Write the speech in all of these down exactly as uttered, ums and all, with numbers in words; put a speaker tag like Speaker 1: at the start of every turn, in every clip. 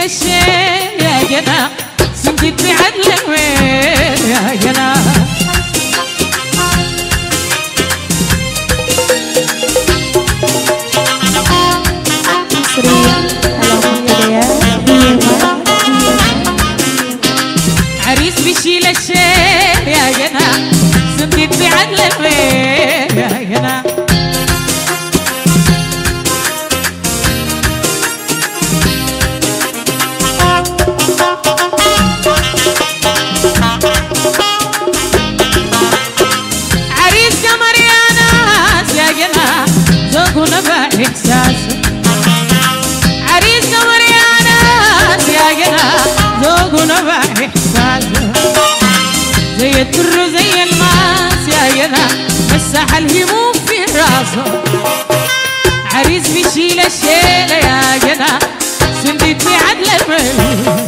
Speaker 1: الشيل يا جنى سندت بعدل الويل يا جنى عريس بيشيل الشيل يا جنى سندت بعدل الويل يا جنى إحساسه عريس قمر يا ناس يا جنى ذوق ونبع إحساسه زي الدر زي الماس يا جنى مسح الهموم في راسه عريس بيشيل الشيلة يا جنى سندت في عدل الميل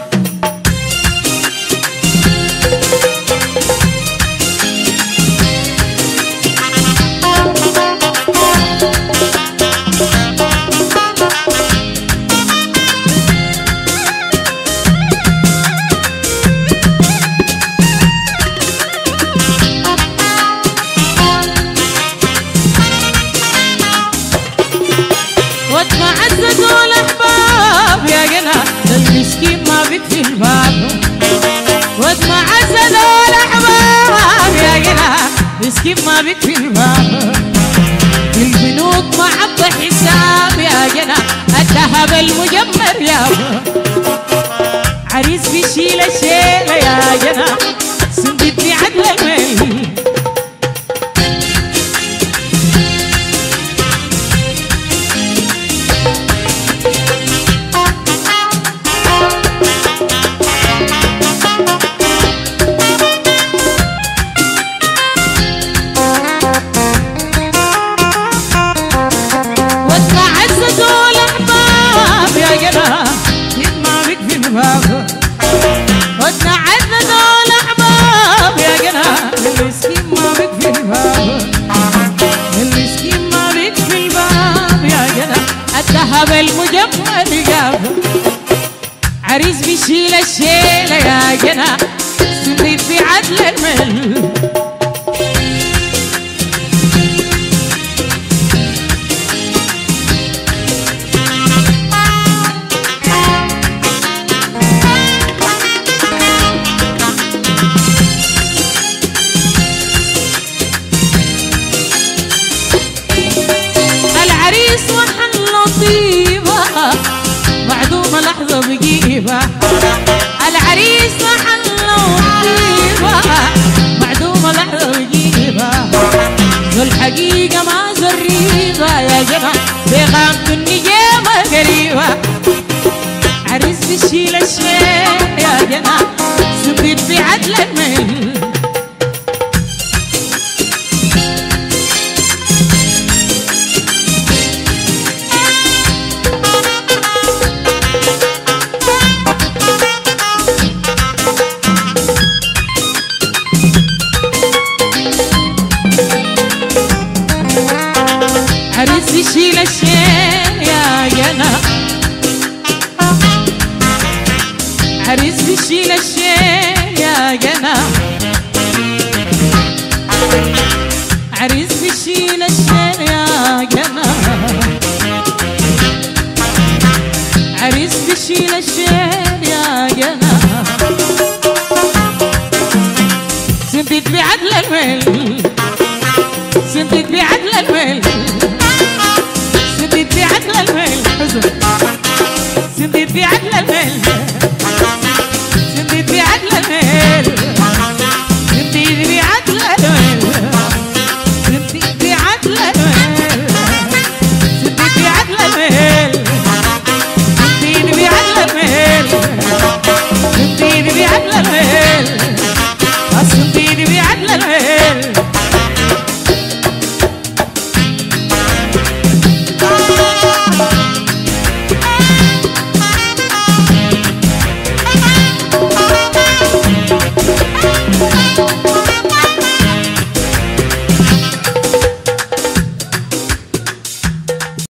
Speaker 1: معزة الأحباب يا جنى المسكين ما بيكفي الباب ود معزة الأحباب يا جنى مسكين ما بيكفي الباب البنوك ما عطى حساب يا جنى الذهب المجمر يابا عريس بيشيل الشيلة يا جنى سندت بعدل الميل وتنعدنا دول احباب يا جنى المسكين ما بيكفي الباب المسكين ما بيكفي الباب يا جنى الذهب المجمر جاب عريس بيشيل الشيلة يا جنى سندت في عدل الميل معدومة لحظة بجيبة العريس محله طيبة معدومة لحظة بجيبة ذو الحقيقة ما زريبة يا جماعة بغامة النجامة قريبة عريس بيشيل الشيل يا جماعة سندت في عدل الميل عريس بيشيل الشيل يا جنى عريس بيشيل الشيل يا جنى عريس بيشيل الشيل يا جنى عريس بيشيل الشيل يا جنى سندت بعدل الميل سندت بعدل الميل سندت بعدل الميل سندت بعدل الميل